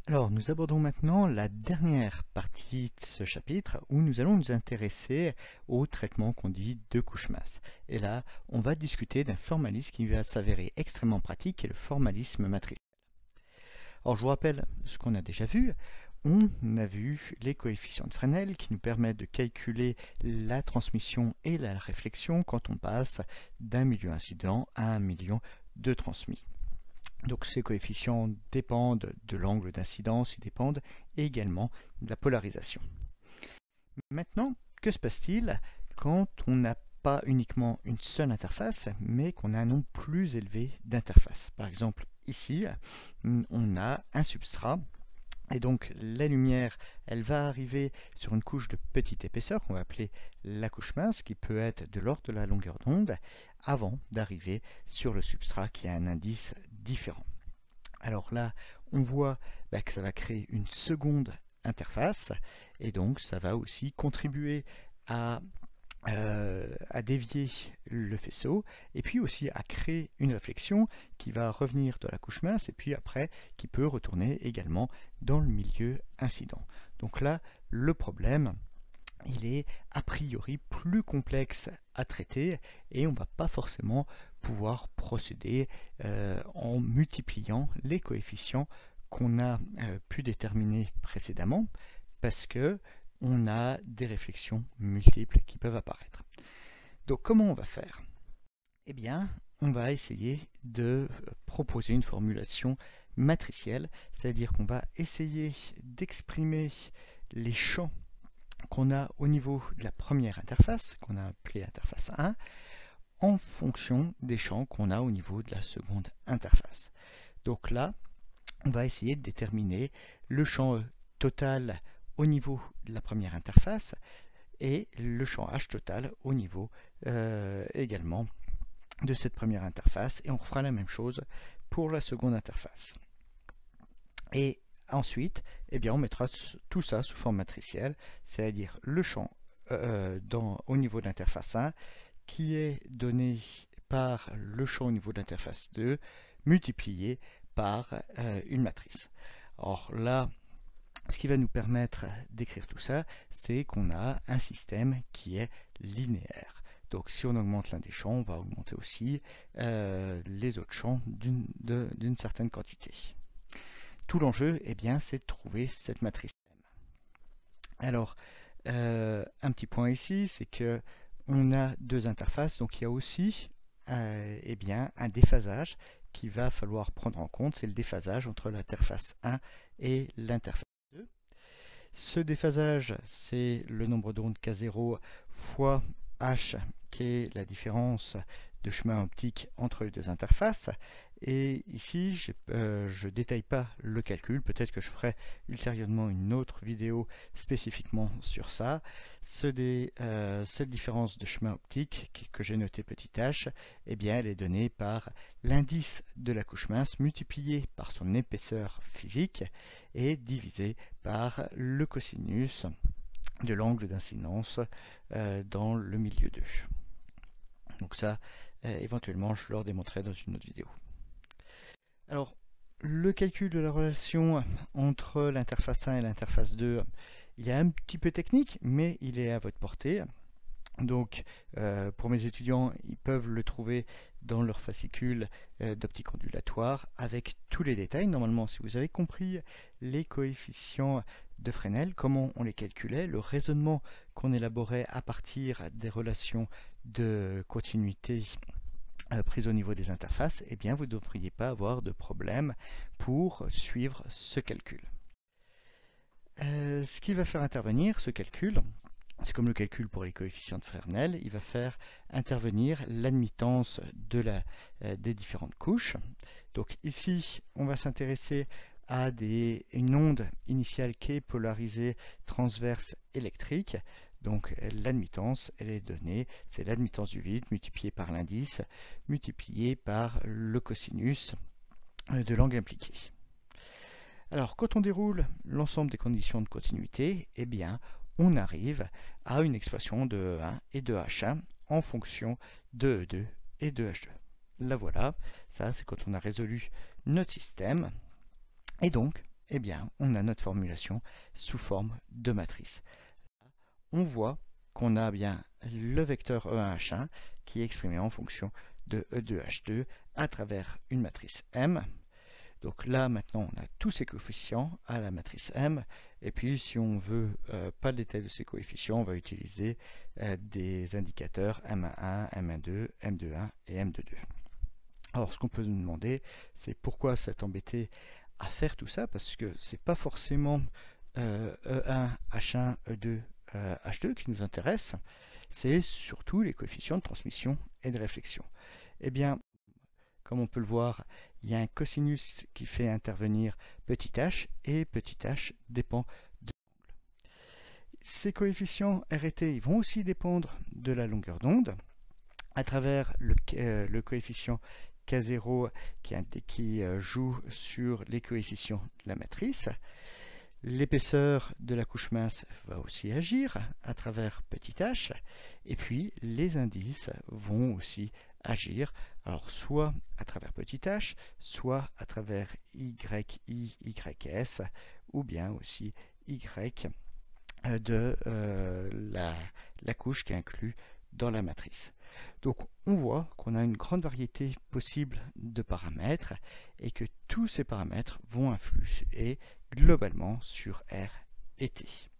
Alors, nous abordons maintenant la dernière partie de ce chapitre où nous allons nous intéresser au traitement qu'on dit de couche mince. Et là, on va discuter d'un formalisme qui va s'avérer extrêmement pratique, qui est le formalisme matriciel. Alors, je vous rappelle ce qu'on a déjà vu. On a vu les coefficients de Fresnel qui nous permettent de calculer la transmission et la réflexion quand on passe d'un milieu incident à un milieu de transmis. Donc ces coefficients dépendent de l'angle d'incidence, ils dépendent également de la polarisation. Maintenant, que se passe-t-il quand on n'a pas uniquement une seule interface, mais qu'on a un nombre plus élevé d'interfaces? Par exemple, ici, on a un substrat, et donc la lumière, elle va arriver sur une couche de petite épaisseur qu'on va appeler la couche mince, qui peut être de l'ordre de la longueur d'onde, avant d'arriver sur le substrat qui a un indice différent. Alors là, on voit que ça va créer une seconde interface, et donc ça va aussi contribuer à dévier le faisceau, et puis aussi à créer une réflexion qui va revenir de la couche mince, et puis après qui peut retourner également dans le milieu incident. Donc là, le problème, il est a priori plus complexe à traiter, et on ne va pas forcément pouvoir procéder en multipliant les coefficients qu'on a pu déterminer précédemment, parce que on a des réflexions multiples qui peuvent apparaître. Donc comment on va faire? Eh bien, on va essayer de proposer une formulation matricielle, c'est-à-dire qu'on va essayer d'exprimer les champs qu'on a au niveau de la première interface, qu'on a appelée interface 1, en fonction des champs qu'on a au niveau de la seconde interface. Donc là, on va essayer de déterminer le champ total au niveau de la première interface et le champ H total au niveau également de cette première interface, et on fera la même chose pour la seconde interface. Et ensuite, eh bien, on mettra tout ça sous forme matricielle, c'est-à-dire le champ au niveau de l'interface 1 qui est donné par le champ au niveau de l'interface 2 multiplié par une matrice. Or là, ce qui va nous permettre d'écrire tout ça, c'est qu'on a un système qui est linéaire. Donc si on augmente l'un des champs, on va augmenter aussi les autres champs d'une certaine quantité. Tout l'enjeu, eh bien, c'est de trouver cette matrice M. Alors, un petit point ici, c'est que on a deux interfaces, donc il y a aussi eh bien, un déphasage qu'il va falloir prendre en compte, c'est le déphasage entre l'interface 1 et l'interface 2. Ce déphasage, c'est le nombre d'ondes K0 fois H, qui est la différence de chemin optique entre les deux interfaces. Et ici, je ne détaille pas le calcul, peut-être que je ferai ultérieurement une autre vidéo spécifiquement sur ça. Cette différence de chemin optique que j'ai noté petit h, eh bien, elle est donnée par l'indice de la couche mince multiplié par son épaisseur physique et divisé par le cosinus de l'angle d'incidence dans le milieu 2. Donc ça, éventuellement, je le redémontrerai dans une autre vidéo. Alors, le calcul de la relation entre l'interface 1 et l'interface 2, il est un petit peu technique, mais il est à votre portée. Donc, pour mes étudiants, ils peuvent le trouver dans leur fascicule d'optique ondulatoire avec tous les détails. Normalement, si vous avez compris les coefficients de Fresnel, comment on les calculait, le raisonnement qu'on élaborait à partir des relations de continuité prise au niveau des interfaces, eh bien vous ne devriez pas avoir de problème pour suivre ce calcul. Ce qui va faire intervenir ce calcul, c'est comme le calcul pour les coefficients de Fresnel, il va faire intervenir l'admittance des différentes couches. Donc ici, on va s'intéresser à une onde initiale qui est polarisée transverse électrique. Donc l'admittance, elle est donnée, c'est l'admittance du vide multipliée par l'indice, multiplié par le cosinus de l'angle impliqué. Alors quand on déroule l'ensemble des conditions de continuité, eh bien on arrive à une expression de E1 et de H1 en fonction de E2 et de H2. La voilà, ça c'est quand on a résolu notre système. Et donc, eh bien, on a notre formulation sous forme de matrice. On voit qu'on a bien le vecteur E1H1 qui est exprimé en fonction de E2H2 à travers une matrice M. Donc là, maintenant, on a tous ces coefficients à la matrice M. Et puis, si on veut pas le détail de ces coefficients, on va utiliser des indicateurs M11, M12, M21 et M22. Alors, ce qu'on peut nous demander, c'est pourquoi s'être embêté à faire tout ça, parce que c'est pas forcément E1, H1, E2, H2 qui nous intéresse, c'est surtout les coefficients de transmission et de réflexion. Eh bien, comme on peut le voir, il y a un cosinus qui fait intervenir petit h, et petit h dépend de l'angle. Ces coefficients R et T vont aussi dépendre de la longueur d'onde, à travers le coefficient K0 qui joue sur les coefficients de la matrice. L'épaisseur de la couche mince va aussi agir à travers petit h, et puis les indices vont aussi agir, alors soit à travers petit h, soit à travers YI, YS, ou bien aussi Y de la couche qui est inclue dans la matrice. Donc on voit qu'on a une grande variété possible de paramètres et que tous ces paramètres vont influer globalement sur R et T.